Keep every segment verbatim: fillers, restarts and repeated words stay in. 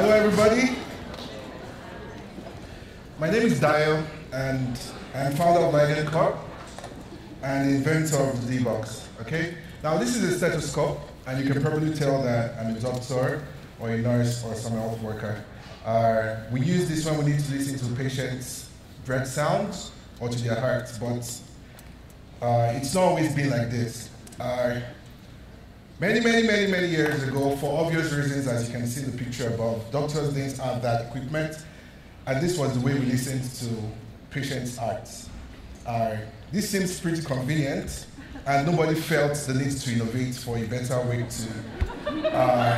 Hello, everybody. My name is Dayo, and I'm founder of Lion Corp and inventor of the DBox. Okay. Now, this is a stethoscope, and you can probably tell that I'm a doctor or a nurse or some health worker. Uh, we use this when we need to listen to patients' breath sounds or to their hearts, but uh, it's not always been like this. Uh, Many, many, many, many years ago, for obvious reasons, as you can see the picture above, doctors didn't have that equipment, and this was the way we listened to patients' hearts. Uh, this seems pretty convenient, and nobody felt the need to innovate for a better way to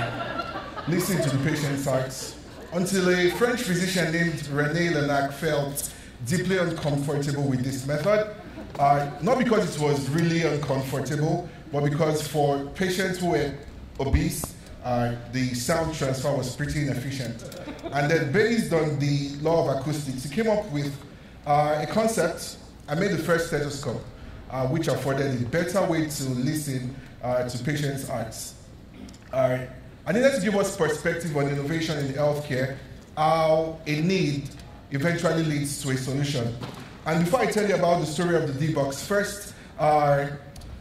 uh, listen to the patient's hearts, until a French physician named René Lenac felt deeply uncomfortable with this method, uh, not because it was really uncomfortable, but because for patients who were obese, uh, the sound transfer was pretty inefficient. And then based on the law of acoustics, he came up with uh, a concept. I made the first stethoscope, uh, which afforded a better way to listen uh, to patients' hearts. Uh, I needed to give us perspective on innovation in healthcare, how a need eventually leads to a solution. And before I tell you about the story of the DBox, first, uh,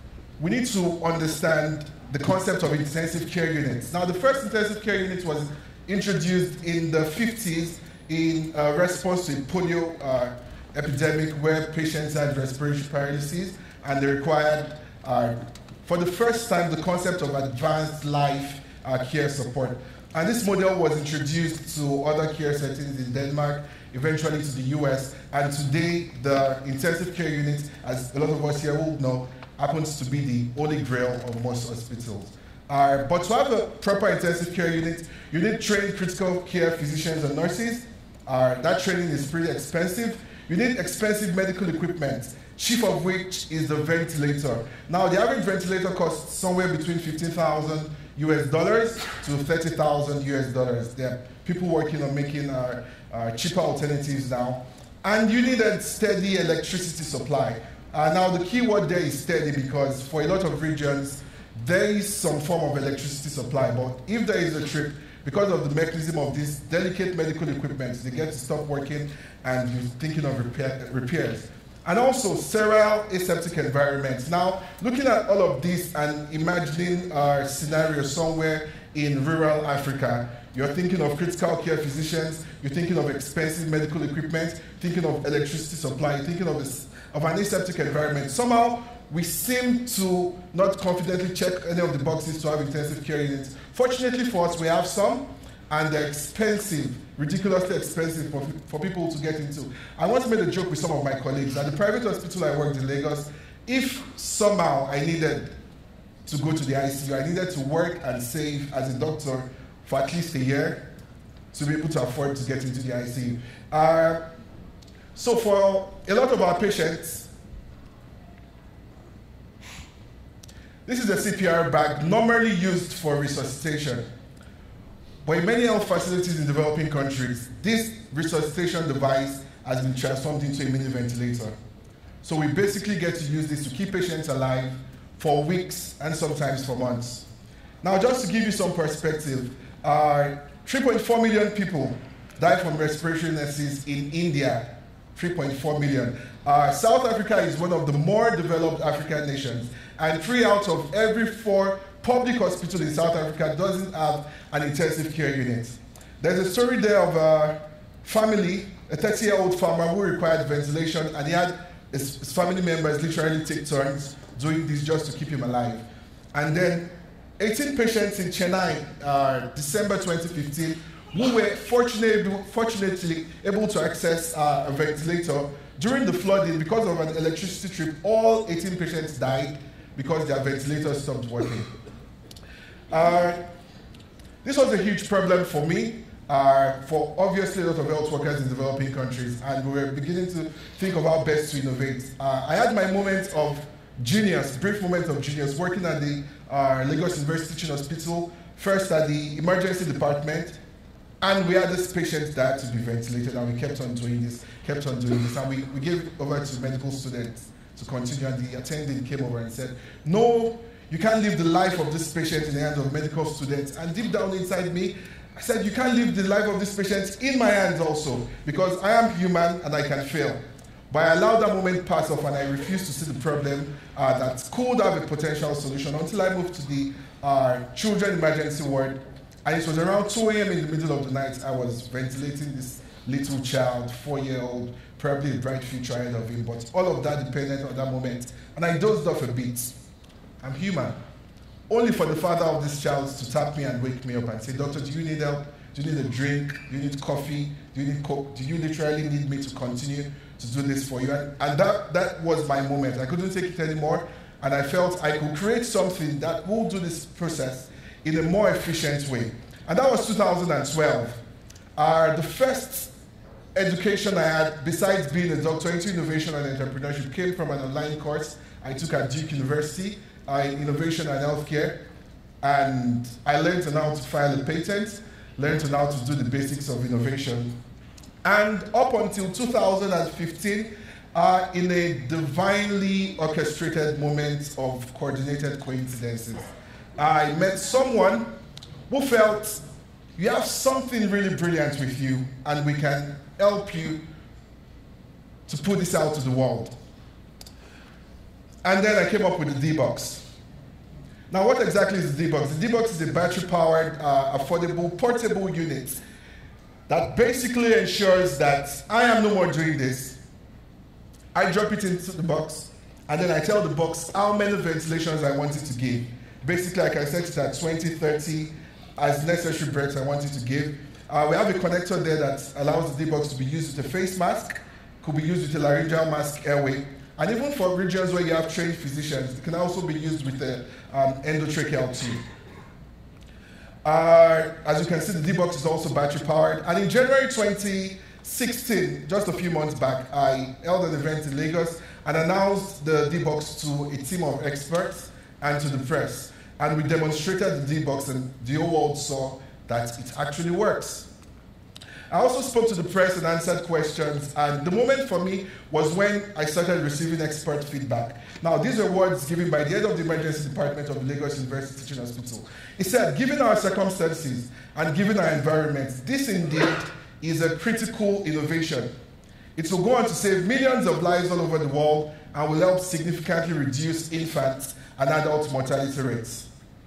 we need to understand the concept of intensive care units. Now, the first intensive care unit was introduced in the fifties in uh, response to a polio uh, epidemic where patients had respiratory paralysis, and they required, uh, for the first time, the concept of advanced life uh, care support. And this model was introduced to other care settings in Denmark, eventually to the U S, and today the intensive care unit, as a lot of us here will know, happens to be the holy grail of most hospitals. Uh, but to have a proper intensive care unit, you need trained critical care physicians and nurses. Uh, that training is pretty expensive. You need expensive medical equipment, chief of which is the ventilator. Now, the average ventilator costs somewhere between fifteen thousand U S dollars to thirty thousand U S dollars. There are people working on making uh, uh, cheaper alternatives now. And you need a steady electricity supply. Uh, now, the key word there is steady because for a lot of regions, there is some form of electricity supply. But if there is a trip, because of the mechanism of this delicate medical equipment, they get to stop working and you're thinking of repair, repairs. And also, sterile aseptic environments. Now, looking at all of this and imagining a scenario somewhere in rural Africa, you're thinking of critical care physicians, you're thinking of expensive medical equipment, thinking of electricity supply, you're thinking of this of an aseptic environment. Somehow, we seem to not confidently check any of the boxes to have intensive care units. Fortunately for us, we have some, and they're expensive, ridiculously expensive for, for people to get into. I once made a joke with some of my colleagues. At the private hospital I worked in Lagos, if somehow I needed to go to the I C U, I needed to work and save as a doctor for at least a year to be able to afford to get into the I C U. Uh, So for a lot of our patients, this is a C P R bag normally used for resuscitation. But in many health facilities in developing countries, this resuscitation device has been transformed into a mini ventilator. So we basically get to use this to keep patients alive for weeks and sometimes for months. Now, just to give you some perspective, uh, three point four million people die from respiratory illnesses in India. three point four million. Uh, South Africa is one of the more developed African nations, and three out of every four public hospitals in South Africa doesn't have an intensive care unit. There's a story there of a family, a thirty-year-old farmer who required ventilation, and he had his, his family members literally take turns doing this just to keep him alive. And then eighteen patients in Chennai, uh, December twenty fifteen, who were fortunately, fortunately able to access uh, a ventilator. During the flooding, because of an electricity trip, all eighteen patients died because their ventilator stopped working. Uh, this was a huge problem for me, uh, for obviously a lot of health workers in developing countries, and we were beginning to think of how best to innovate. Uh, I had my moment of genius, brief moment of genius, working at the uh, Lagos University Teaching Hospital, first at the emergency department. And we had this patient that had to be ventilated, and we kept on doing this, kept on doing this, and we, we gave it over to medical students to continue, and the attendant came over and said, no, you can't live the life of this patient in the hands of medical students. And deep down inside me, I said, you can't leave the life of this patient in my hands also, because I am human and I can fail. But I allowed that moment pass off and I refused to see the problem uh, that could have a potential solution until I moved to the uh, children emergency ward. And it was around two A M in the middle of the night. I was ventilating this little child, four-year-old, probably a bright future ahead of him, but all of that depended on that moment. And I dozed off a bit. I'm human. Only for the father of this child to tap me and wake me up and say, doctor, do you need help? Do you need a drink? Do you need coffee? Do you need coke? Do you literally need me to continue to do this for you? And, and that, that was my moment. I couldn't take it anymore. And I felt I could create something that will do this process in a more efficient way. And that was two thousand twelve. Uh, the first education I had, besides being a doctor into innovation and entrepreneurship, came from an online course I took at Duke University uh, in innovation and healthcare. And I learned on how to file a patent, learned on how to do the basics of innovation. And up until two thousand fifteen, uh, in a divinely orchestrated moment of coordinated coincidences, I met someone who felt, you have something really brilliant with you, and we can help you to put this out to the world. And then I came up with the DBox. Now, what exactly is the DBox? The DBox is a battery-powered, uh, affordable, portable unit that basically ensures that I am no more doing this. I drop it into the box, and then I tell the box how many ventilations I want it to give. Basically, I can set it at twenty, thirty, as necessary breaths I want it to give. Uh, we have a connector there that allows the DBox to be used with a face mask, could be used with a laryngeal mask airway, and even for regions where you have trained physicians, it can also be used with the um, endotracheal tube. Uh, as you can see, the DBox is also battery powered. And in January twenty sixteen, just a few months back, I held an event in Lagos and announced the DBox to a team of experts and to the press. And we demonstrated the DBox, and the whole world saw that it actually works. I also spoke to the press and answered questions, and the moment for me was when I started receiving expert feedback. Now, these are words given by the head of the emergency department of the Lagos University Teaching Hospital. He said, given our circumstances and given our environment, this indeed is a critical innovation. It will go on to save millions of lives all over the world and will help significantly reduce infant and adult mortality rates.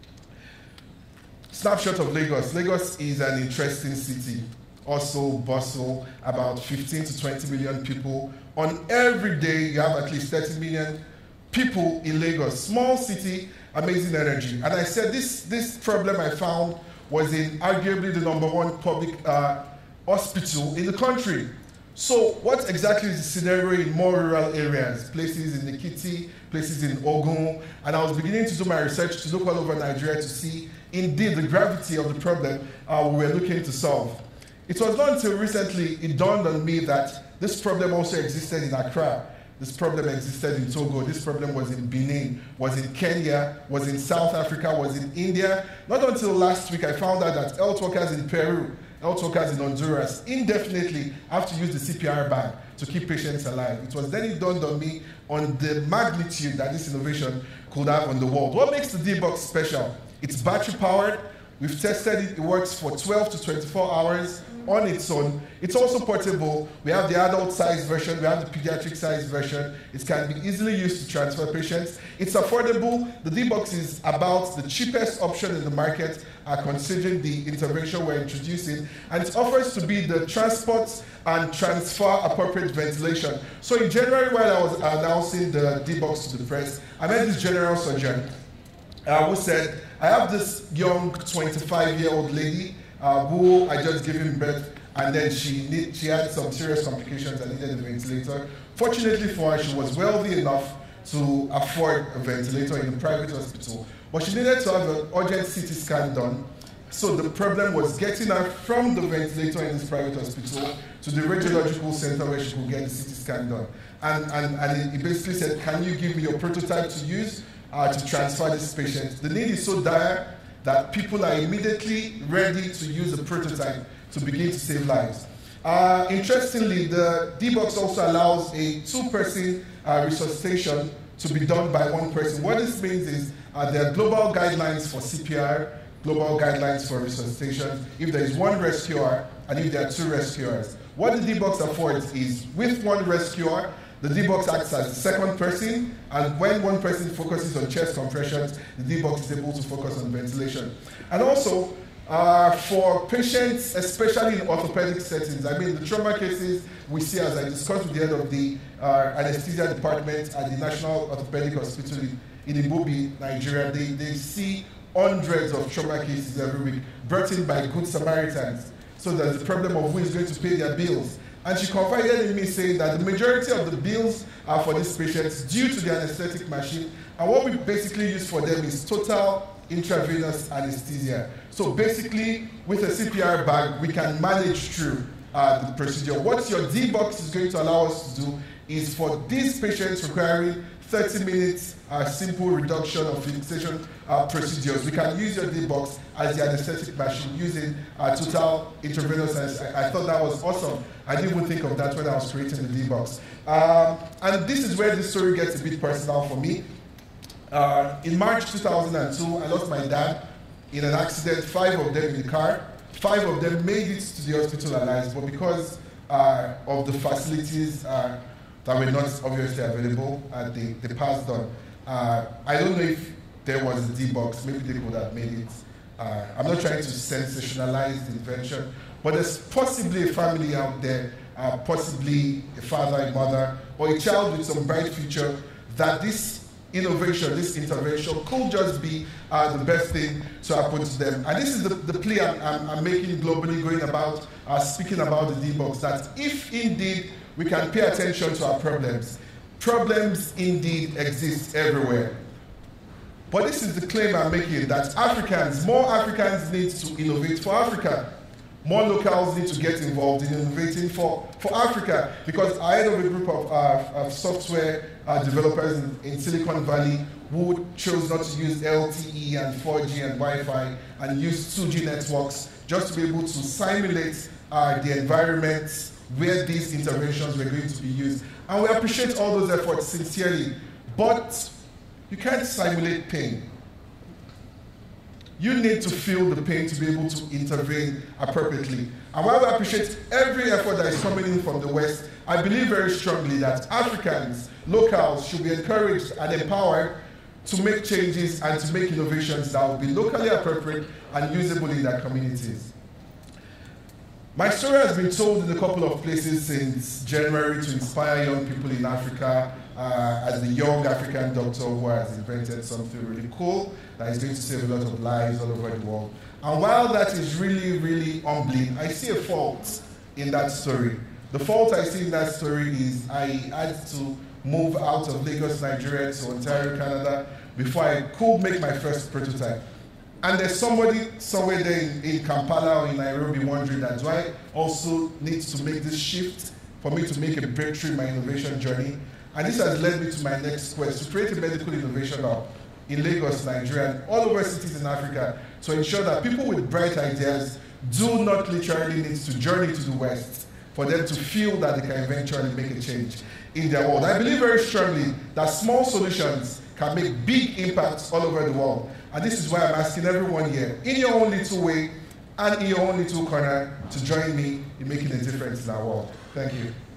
Snapshot of Lagos. Lagos is an interesting city. Also bustle, about fifteen to twenty million people. On every day, you have at least thirty million people in Lagos. Small city, amazing energy. And I said this, this problem I found was in arguably the number one public uh, hospital in the country. So what exactly is the scenario in more rural areas, places in Ekiti, places in Ogun? And I was beginning to do my research to look all over Nigeria to see indeed the gravity of the problem uh, we were looking to solve. It was not until recently it dawned on me that this problem also existed in Accra. This problem existed in Togo. This problem was in Benin, was in Kenya, was in South Africa, was in India. Not until last week I found out that health workers in Peru, health workers in Honduras indefinitely have to use the C P R bag to keep patients alive. It was then it dawned on me on the magnitude that this innovation could have on the world. What makes the DBox special? It's battery powered. We've tested it. It works for twelve to twenty-four hours on its own. It's also portable. We have the adult size version. We have the pediatric size version. It can be easily used to transfer patients. It's affordable. The DBox is about the cheapest option in the market, uh, considering the intervention we're introducing. And it offers to be the transport and transfer appropriate ventilation. So in January, while I was announcing the DBox to the press, I met this general surgeon uh, who said, I have this young twenty-five-year-old lady uh, who I just gave him birth, and then she need, she had some serious complications and needed a ventilator. Fortunately for her, she was wealthy enough to afford a ventilator in a private hospital, but she needed to have an urgent C T scan done. So the problem was getting her from the ventilator in this private hospital to the radiological center where she could get the C T scan done. And, and, and he basically said, can you give me your prototype to use uh, to transfer this patient? The need is so dire that people are immediately ready to use the prototype to begin to save lives. Uh, interestingly, the DBox also allows a two-person uh, resuscitation to be done by one person. What this means is uh, there are global guidelines for C P R global guidelines for resuscitation, if there is one rescuer and if there are two rescuers. What the DBox affords is, with one rescuer, the DBox acts as the second person, and when one person focuses on chest compressions, the DBox is able to focus on ventilation. And also, uh, for patients, especially in orthopedic settings, I mean, the trauma cases we see, as I discussed with the head of the uh, anesthesia department at the National Orthopedic Hospital in, in Ibubi, Nigeria, they, they see hundreds of trauma cases every week, brought in by Good Samaritans. So there's the problem of who is going to pay their bills. And she confided in me saying that the majority of the bills are for these patients due to the anesthetic machine. And what we basically use for them is total intravenous anesthesia. So basically, with a C P R bag, we can manage through uh, the procedure. What your DBox is going to allow us to do is for these patients requiring thirty minutes uh, simple reduction of fixation uh, procedures, we can use your DBox as the anesthetic machine using uh, total intravenous anesthesia. I, I thought that was awesome. I didn't even think of that when I was creating the DBox. Um, and this is where this story gets a bit personal for me. Uh, in March two thousand two, I lost my dad in an accident, five of them in the car. Five of them made it to the hospital alive, but because uh, of the facilities uh, that were not obviously available, uh, they, they passed on. Uh, I don't know if there was a DBox, maybe they could have made it. Uh, I'm not trying to sensationalize the invention, but there's possibly a family out there, uh, possibly a father, a mother, or a child with some bright future, that this innovation, this intervention could just be uh, the best thing to happen to them. And this is the, the plea I'm, I'm, I'm making globally, going about, uh, speaking about the DBox, that if indeed we can pay attention to our problems, problems indeed exist everywhere. But this is the claim I'm making, that Africans, more Africans need to innovate for Africa. More locals need to get involved in innovating for, for Africa, because I head of a group of, uh, of software uh, developers in, in Silicon Valley who chose not to use L T E and four G and Wi-Fi and use two G networks just to be able to simulate uh, the environments where these interventions were going to be used. And we appreciate all those efforts sincerely, but you can't simulate pain. You need to feel the pain to be able to intervene appropriately. And while we appreciate every effort that is coming in from the West, I believe very strongly that Africans, locals, should be encouraged and empowered to make changes and to make innovations that will be locally appropriate and usable in their communities. My story has been told in a couple of places since January to inspire young people in Africa, uh, as the young African doctor who has invented something really cool that is going to save a lot of lives all over the world. And while that is really, really humbling, I see a fault in that story. The fault I see in that story is I had to move out of Lagos, Nigeria to Ontario, Canada before I could make my first prototype. And there's somebody somewhere there in, in Kampala or in Nairobi wondering that, do I also need to make this shift for me to make a breakthrough in my innovation journey? And this has led me to my next quest, to create a medical innovation hub in Lagos, Nigeria, and all over cities in Africa, to ensure that people with bright ideas do not literally need to journey to the West for them to feel that they can eventually make a change in their world. I believe very strongly that small solutions can make big impacts all over the world. And this is why I'm asking everyone here, in your own little way and in your own little corner, to join me in making a difference in our world. Thank you.